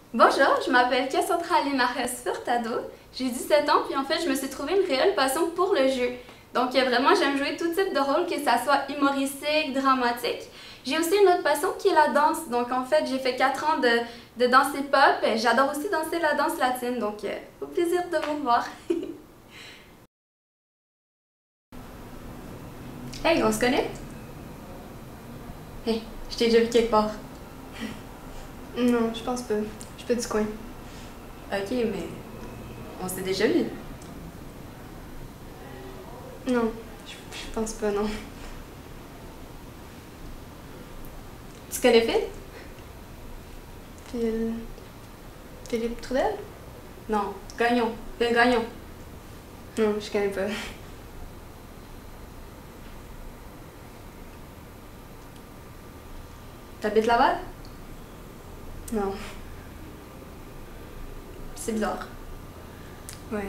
Bonjour, je m'appelle Cassandra Mares Furtado, j'ai 17 ans, puis en fait, je me suis trouvé une réelle passion pour le jeu. Donc vraiment, j'aime jouer tout type de rôle, que ça soit humoristique, dramatique. J'ai aussi une autre passion qui est la danse. Donc en fait, j'ai fait 4 ans de danse hip-hop. J'adore aussi danser la danse latine, donc au plaisir de vous revoir. Hey, on se connaît? Hey, je t'ai déjà vu quelque part. Non, je pense pas. Je suis pas du coin. Ok, mais on s'est déjà vu. Non, je pense pas, non. Tu connais Phil? Philippe Trudel? Non, Gagnon. Phil Gagnon. Non, je connais pas. T'habites Laval? Non. C'est bizarre. Ouais.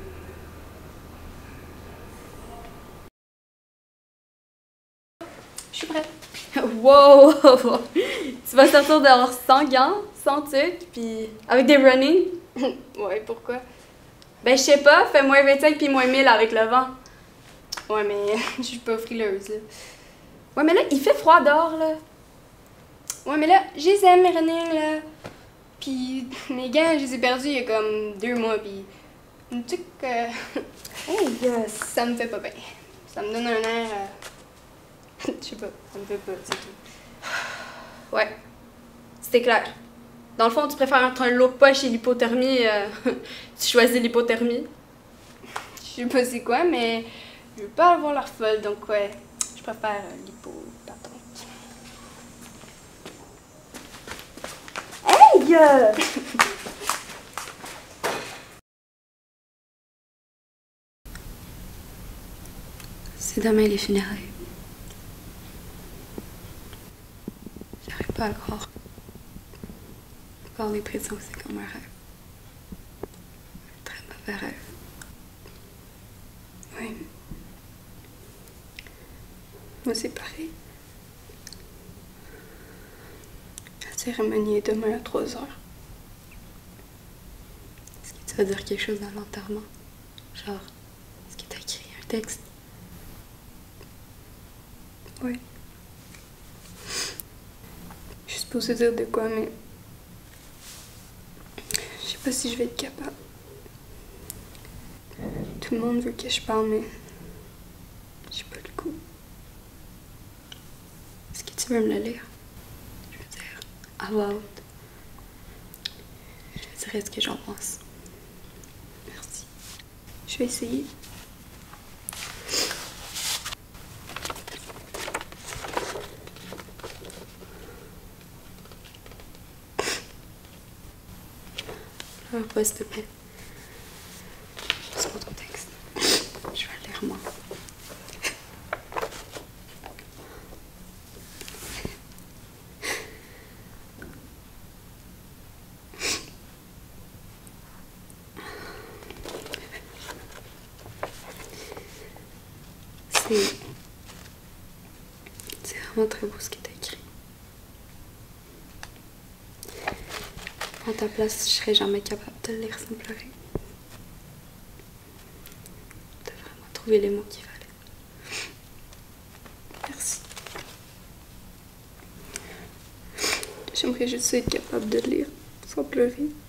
Je suis prête. Wow! Tu vas sortir dehors sans gants, sans tuque, puis avec des running? Ouais, pourquoi? Ben, je sais pas, fais moins 25 puis moins 1000 avec le vent. Ouais, mais je suis pas frileuse, là. Ouais, mais là, il fait froid dehors, là. Ouais, mais là, je les aime, mes running, là. Puis mes gants, je les ai perdus il y a comme 2 mois, puis une tuque, Hey, yes! ça me fait pas bien. Ça me donne un air, je sais pas, ça me fait pas, c'est tout. Ouais, c'était clair. Dans le fond, tu préfères entre un low poche et l'hypothermie, tu choisis l'hypothermie. Je sais pas c'est quoi, mais je veux pas avoir l'air folle, donc ouais, je préfère l'hypo-patente. Hey! C'est demain les funérailles. J'arrive pas à le croire. Avoir l'impression que c'est comme un rêve. Un très mauvais rêve. Oui. Moi, c'est pareil. La cérémonie est demain à 3 heures. Est-ce que tu vas dire quelque chose à l'enterrement? Genre, est-ce que t'as écrit un texte? Oui. Je suis supposée dire de quoi, mais je sais pas si je vais être capable. Tout le monde veut que je parle, mais j'ai pas le goût. Est-ce que tu veux me le lire? Je veux dire, à voix haute. Je dirais ce que j'en pense. Merci. Je vais essayer. Pleure pas, s'il te plaît. C'est pas ton texte. Je vais le lire moi. C'est vraiment très beau ce que t'as écrit. À ta place, je serais jamais capable de le lire sans pleurer. T'as vraiment trouvé les mots qu'il fallait. Merci. J'aimerais juste être capable de le lire sans pleurer.